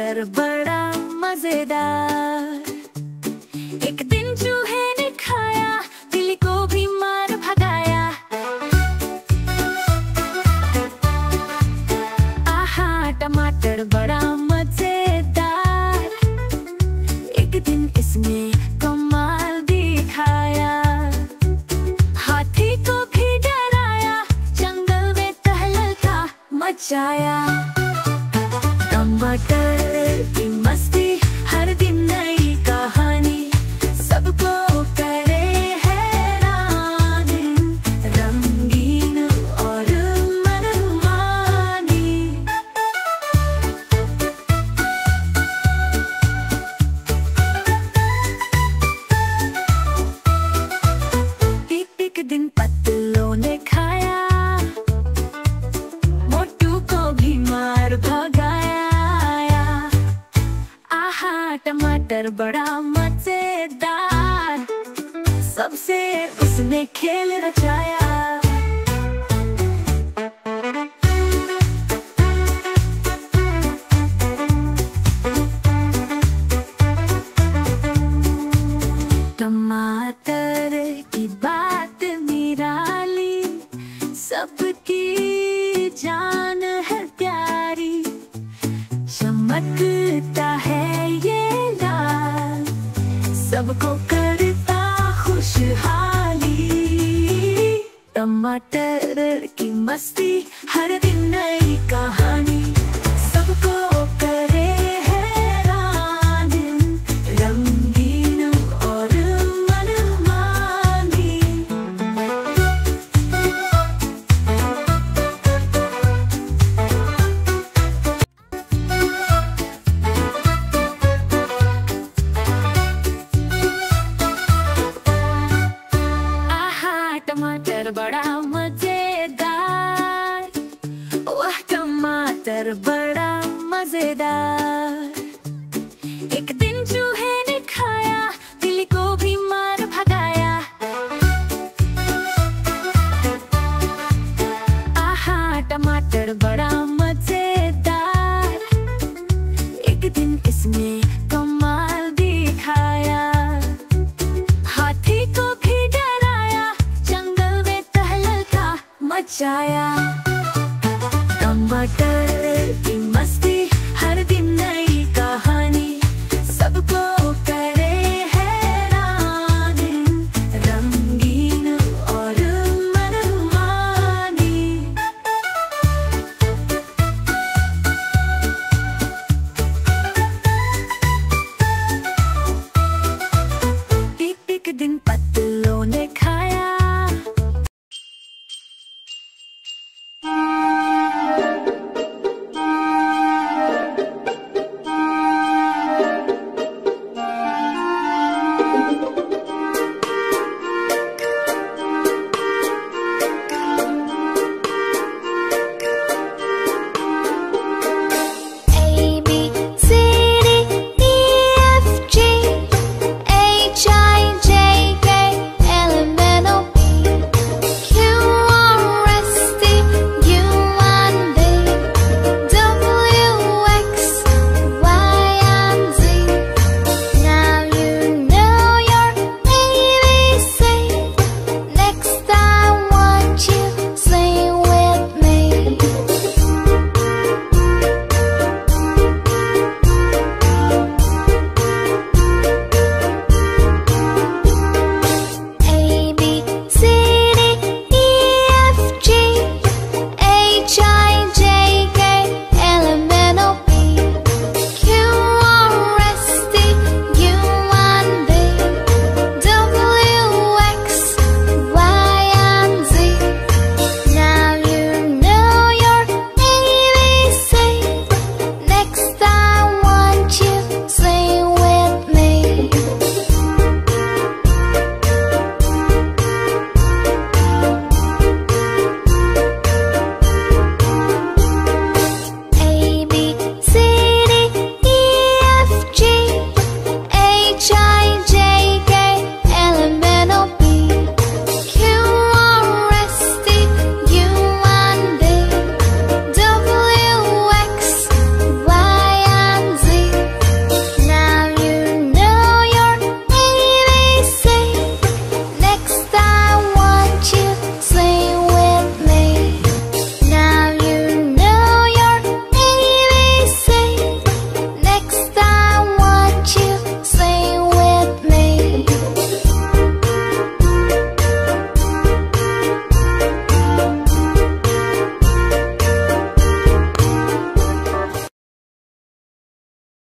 टमाटर बड़ा मजेदार। एक दिन चूहे ने खाया, बिल्ली को भी मार भगाया। आहा टमाटर बड़ा मजेदार, एक दिन इसने कमाल दिखाया। हाथी को भी डराया, जंगल में तहलका मचाया। टमाटर की मस्ती, हर दिन नई कहानी, सबको करे हैरान, रंगीन और मनमानी। एक दिन पतलू ने खाया, मोटू को भी मार भगाया। आहा टमाटर बड़ा मजेदार, सबसे उसने खेल रचाया। टमाटर की बात निराली, सबकी जान है प्यारी। चमकता है ये लाल, सबको करता खुशहाली। टमाटर की मस्ती, हर दिन नई कहानी, सबको करे हैरान, रंगीन और मनमानी। टमाटर बड़ा मजेदार, वह टमाटर बड़ा मजेदार। एक दिन चूहे ने खाया, बिल्ली को भी मार भगाया। आहा टमाटर बड़ा मजेदार, एक दिन इसने कमाल दिखाया। हाथी को भी डराया, जंगल में तहलका मचाया।